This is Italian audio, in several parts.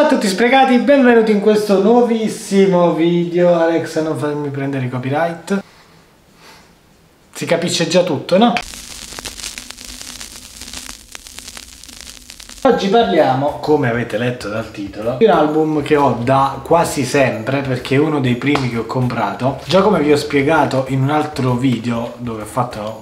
a tutti sprecati, benvenuti in questo nuovissimo video. Alex, non farmi prendere i copyright. Si capisce già tutto, no? Oggi parliamo, come avete letto dal titolo, di un album che ho da quasi sempre perché è uno dei primi che ho comprato. Già come vi ho spiegato in un altro video dove ho fatto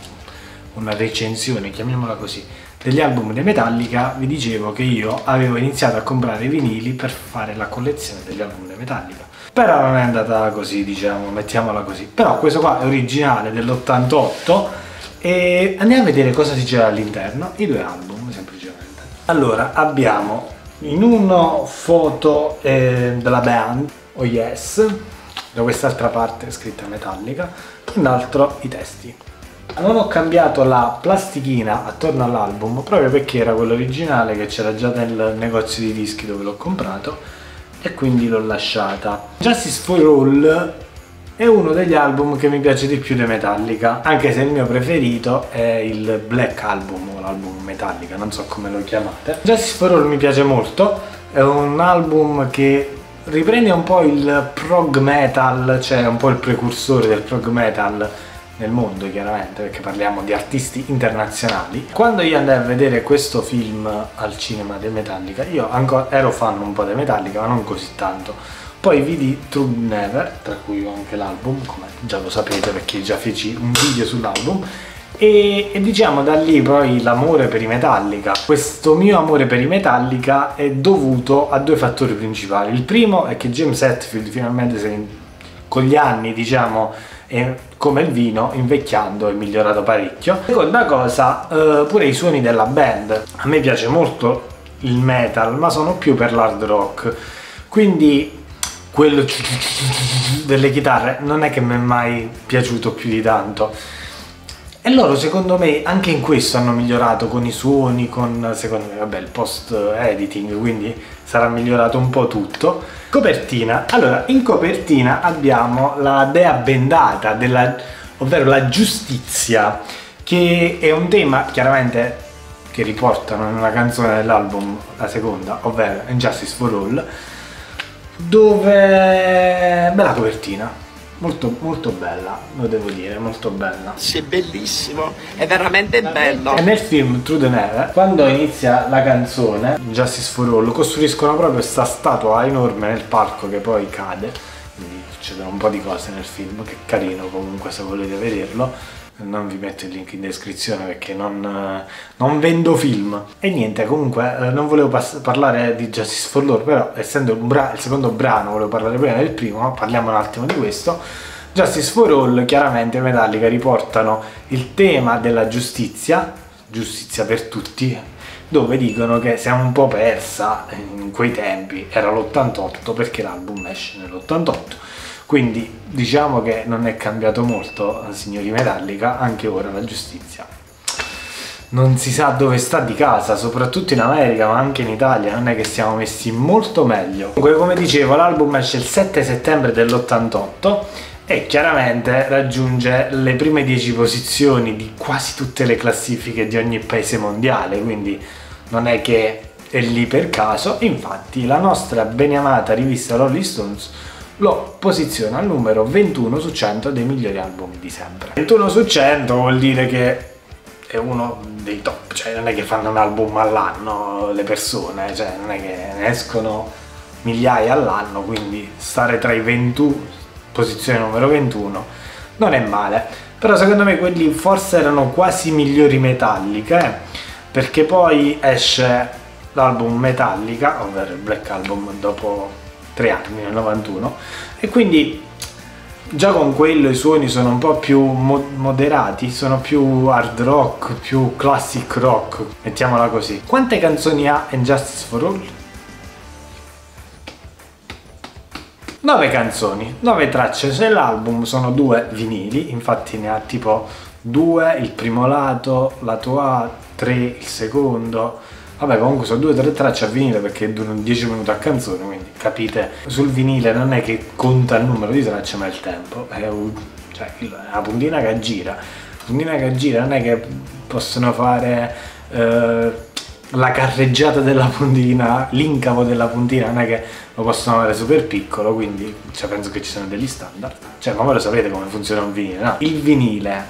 una recensione, chiamiamola così, degli album dei Metallica, vi dicevo che io avevo iniziato a comprare i vinili per fare la collezione degli album dei Metallica. Però non è andata così, diciamo, mettiamola così. Però questo qua è originale dell'88 e andiamo a vedere cosa c'era all'interno, i due album semplicemente. Allora, abbiamo in uno foto della band, Oh Yes, da quest'altra parte scritta Metallica, in l'altro i testi. Non ho cambiato la plastichina attorno all'album proprio perché era quello originale che c'era già nel negozio di dischi dove l'ho comprato e quindi l'ho lasciata. Justice for All è uno degli album che mi piace di più dei Metallica, anche se il mio preferito è il Black Album o l'album Metallica, non so come lo chiamate. Justice for All mi piace molto, è un album che riprende un po' il prog metal, cioè un po' il precursore del prog metal nel mondo, chiaramente, perché parliamo di artisti internazionali. Quando io andai a vedere questo film al cinema dei Metallica, io ancora ero fan un po' dei Metallica, ma non così tanto. Poi vidi True Never, tra cui ho anche l'album, come già lo sapete perché già feci un video sull'album, e diciamo da lì poi l'amore per i Metallica. Questo mio amore per i Metallica è dovuto a due fattori principali. Il primo è che James Hetfield finalmente con gli anni, diciamo, e come il vino, invecchiando, è migliorato parecchio. Seconda cosa, pure i suoni della band. A me piace molto il metal, ma sono più per l'hard rock, quindi quello delle chitarre non è che mi è mai piaciuto più di tanto. E loro secondo me anche in questo hanno migliorato con i suoni, con, secondo me, vabbè, il post editing, quindi sarà migliorato un po' tutto. Copertina. Allora, in copertina abbiamo la dea bendata, ovvero la giustizia, che è un tema chiaramente che riportano in una canzone dell'album, la seconda, ovvero Justice for All, dove bella copertina. Molto, molto bella, lo devo dire, molto bella. Sì, è bellissimo, è veramente bello. E nel film True the Never, quando inizia la canzone Justice for All, costruiscono proprio questa statua enorme nel parco che poi cade. Quindi succedono un po' di cose nel film, che è carino comunque se volete vederlo. Non vi metto il link in descrizione perché non vendo film. E niente, comunque non volevo parlare di Justice for All, però essendo il secondo brano volevo parlare prima del primo, parliamo un attimo di questo. Justice for All, chiaramente Metallica riportano il tema della giustizia per tutti, dove dicono che siamo un po' persa in quei tempi, era l'88 perché l'album esce nell'88. Quindi diciamo che non è cambiato molto, signori Metallica, anche ora la giustizia non si sa dove sta di casa, soprattutto in America ma anche in Italia non è che siamo messi molto meglio. Comunque, come dicevo, l'album esce il 7 settembre dell'88 e chiaramente raggiunge le prime 10 posizioni di quasi tutte le classifiche di ogni paese mondiale, quindi non è che è lì per caso. Infatti la nostra beniamata rivista Rolling Stones lo posiziona al numero 21 su 100 dei migliori album di sempre. 21 su 100 vuol dire che è uno dei top, cioè non è che fanno un album all'anno le persone, cioè non è che ne escono migliaia all'anno, quindi stare tra i 21, posizione numero 21, non è male. Però secondo me quelli forse erano quasi migliori Metallica, perché poi esce l'album Metallica, ovvero il Black Album, dopo 3 anni, nel 91, e quindi già con quello i suoni sono un po' più moderati, sono più hard rock, più classic rock, mettiamola così. Quante canzoni ha Justice for All? 9 canzoni, 9 tracce. Nell'album sono 2 vinili, infatti ne ha tipo 2 il primo lato A, 3 il secondo. Vabbè, comunque sono 2 o 3 tracce a vinile perché durano 10 minuti a canzone, quindi capite, sul vinile non è che conta il numero di tracce ma il tempo, è una puntina che gira. La puntina che gira non è che possono fare la carreggiata della puntina, l'incavo della puntina non è che lo possono avere super piccolo, quindi cioè, penso che ci siano degli standard. Cioè, ma voi lo sapete come funziona un vinile, no? Il vinile,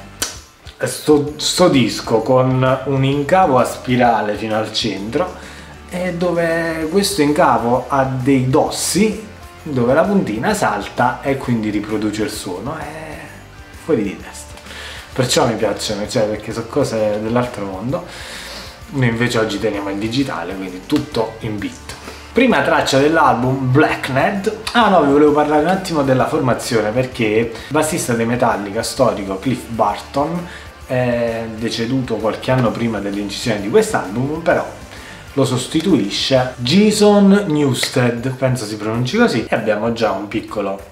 sto disco con un incavo a spirale fino al centro, e dove questo incavo ha dei dossi dove la puntina salta e quindi riproduce il suono. È fuori di testa. Perciò mi piacciono, cioè, perché sono cose dell'altro mondo. Noi invece oggi teniamo il digitale, quindi tutto in beat. Prima traccia dell'album, Blackned. Ah no, vi volevo parlare un attimo della formazione, perché il bassista dei Metallica storico Cliff Burton è deceduto qualche anno prima dell'incisione di quest'album, però lo sostituisce Jason Newsted, penso si pronunci così, e abbiamo già un piccolo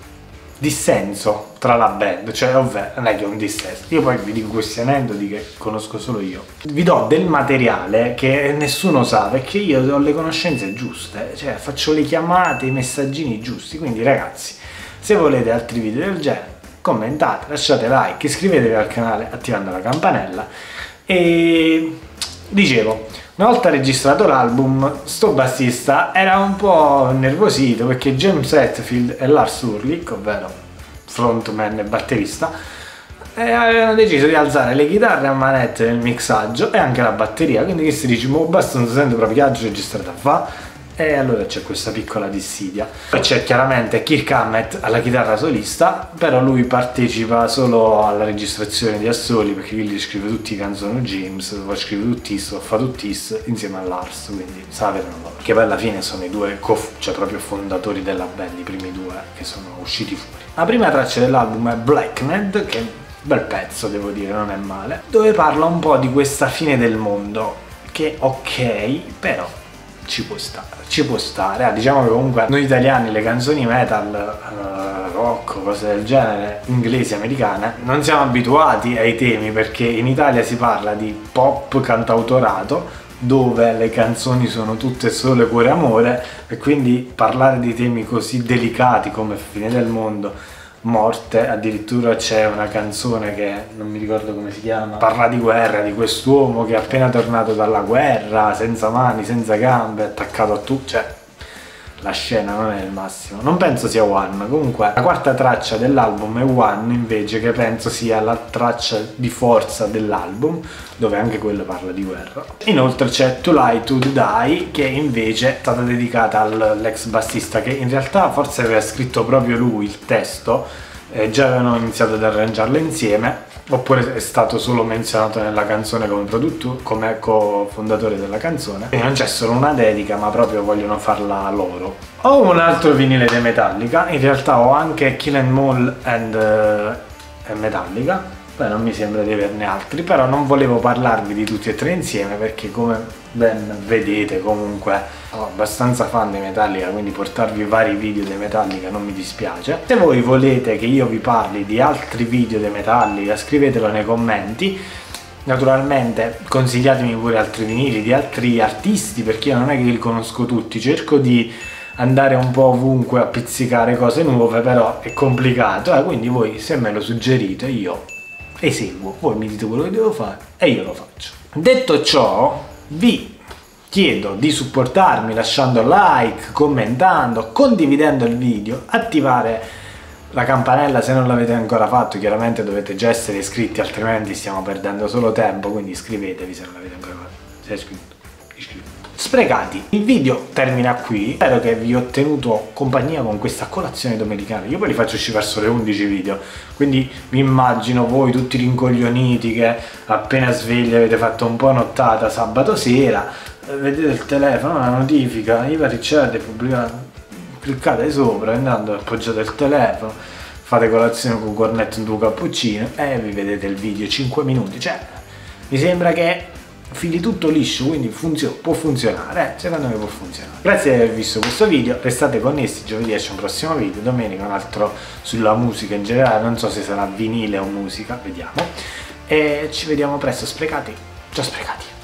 dissenso tra la band, cioè ovvero non è che è un dissenso, io poi vi dico questi aneddoti che conosco solo io, vi do del materiale che nessuno sa perché io ho le conoscenze giuste, cioè faccio le chiamate, i messaggini giusti, quindi ragazzi, se volete altri video del genere commentate, lasciate like, iscrivetevi al canale attivando la campanella. E dicevo, una volta registrato l'album, sto bassista era un po' nervosito perché James Hetfield e Lars Ulrich, ovvero frontman e batterista, avevano deciso di alzare le chitarre a manette nel mixaggio e anche la batteria, quindi che si dice, ma basta, non si sente proprio che registrata fa. E allora c'è questa piccola dissidia. Poi c'è chiaramente Kirk Hammett alla chitarra solista, però lui partecipa solo alla registrazione di assoli perché lui scrive tutti i canzoni James, poi scrive tutti, fa tutti insieme a Lars, quindi sapevano loro. Che poi alla fine sono i due cioè proprio fondatori della band, i primi due che sono usciti fuori. La prima traccia dell'album è Blackned, che è un bel pezzo, devo dire, non è male, dove parla un po' di questa fine del mondo, che ok, però ci può stare, diciamo che comunque noi italiani le canzoni metal, rock, cose del genere, inglesi, americane, non siamo abituati ai temi perché in Italia si parla di pop cantautorato dove le canzoni sono tutte sole cuore amore, e quindi parlare di temi così delicati come fine del mondo, morte, addirittura c'è una canzone che non mi ricordo come si chiama, parla di guerra, di quest'uomo che è appena tornato dalla guerra, senza mani, senza gambe, attaccato a tutto, cioè la scena non è il massimo. Non penso sia One, comunque la quarta traccia dell'album è One invece, che penso sia la traccia di forza dell'album, dove anche quello parla di guerra. Inoltre c'è Too Lie to Die, che invece è stata dedicata all'ex bassista, che in realtà forse aveva scritto proprio lui il testo, già avevano iniziato ad arrangiarlo insieme, oppure è stato solo menzionato nella canzone come cofondatore della canzone. E non c'è solo una dedica, ma proprio vogliono farla loro. Ho un altro vinile dei Metallica, in realtà ho anche Kill 'Em All e Metallica, poi non mi sembra di averne altri, però non volevo parlarvi di tutti e tre insieme perché, come ben vedete, comunque sono abbastanza fan dei Metallica, quindi portarvi vari video dei Metallica non mi dispiace. Se voi volete che io vi parli di altri video dei Metallica, scrivetelo nei commenti. Naturalmente consigliatemi pure altri vinili di altri artisti, perché io non è che li conosco tutti, cerco di andare un po' ovunque a pizzicare cose nuove, però è complicato, quindi voi se me lo suggerite io eseguo, voi mi dite quello che devo fare e io lo faccio. Detto ciò, vi chiedo di supportarmi lasciando like, commentando, condividendo il video, attivare la campanella se non l'avete ancora fatto. Chiaramente dovete già essere iscritti, altrimenti stiamo perdendo solo tempo, quindi iscrivetevi se non l'avete ancora fatto. Sei iscritto? Iscritto. Sprecati. Il video termina qui, spero che vi ho tenuto compagnia con questa colazione domenicana. Io poi li faccio uscire verso le 11 video, quindi mi immagino voi tutti rincoglioniti che appena svegli avete fatto un po' nottata sabato sera, vedete il telefono, una notifica, IVA ricevete pubblicata, cliccate sopra, andando appoggiate il telefono, fate colazione con cornetto in due cappuccino e vi vedete il video 5 minuti, cioè mi sembra che fili tutto liscio, quindi può funzionare, secondo me può funzionare. Grazie di aver visto questo video, restate connessi, giovedì esce un prossimo video, domenica un altro sulla musica in generale, non so se sarà vinile o musica, vediamo, e ci vediamo presto. Sprecati, ciao sprecati.